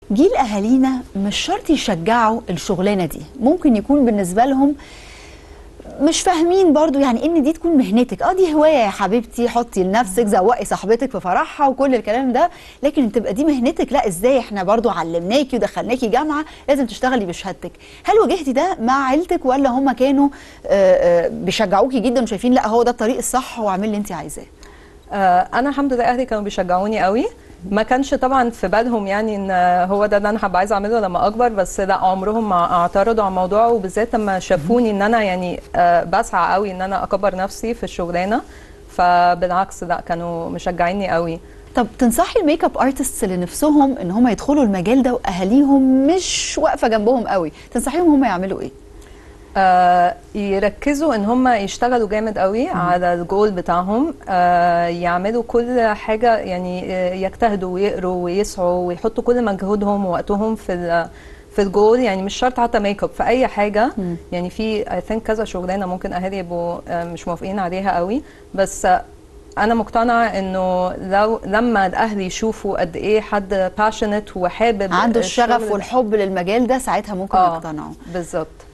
جيل اهالينا مش شرط يشجعوا الشغلانه دي، ممكن يكون بالنسبه لهم مش فاهمين برضو يعني ان دي تكون مهنتك. دي هوايه يا حبيبتي، حطي لنفسك، زوقي صاحبتك في فرحها وكل الكلام ده، لكن تبقى دي مهنتك لا، ازاي؟ احنا برضو علمناكي ودخلناكي جامعه لازم تشتغلي بشهادتك. هل واجهتي ده مع عيلتك ولا هم كانوا بيشجعوكي جدا وشايفين لا هو ده الطريق الصح واعملي اللي انت عايزاه؟ انا الحمد لله اهلي كانوا بيشجعوني قوي. ما كانش طبعا في بالهم يعني ان هو ده اللي انا هبقى عايزه اعمله لما اكبر، بس لا عمرهم ما اعترضوا على الموضوع، وبالذات لما شافوني ان انا يعني بسعى قوي ان انا اكبر نفسي في الشغلانه، فبالعكس لا كانوا مشجعيني قوي. طب تنصحي الميك اب ارتستس اللي نفسهم ان هم يدخلوا المجال ده واهاليهم مش واقفه جنبهم قوي، تنصحيهم هم يعملوا ايه؟ يركزوا ان هم يشتغلوا جامد قوي على الجول بتاعهم، يعملوا كل حاجه، يعني يجتهدوا ويقروا ويسعوا ويحطوا كل مجهودهم ووقتهم في الجول. يعني مش شرط حتى ميك اب، في اي حاجه. يعني في اي ثينك كذا شغلانه ممكن اهالي يبقوا مش موافقين عليها قوي، بس انا مقتنعه انه لما الاهل يشوفوا قد ايه حد باشنت وحابب عنده الشغف والحب للمجال ده، ساعتها ممكن يقتنعوا. بالظبط.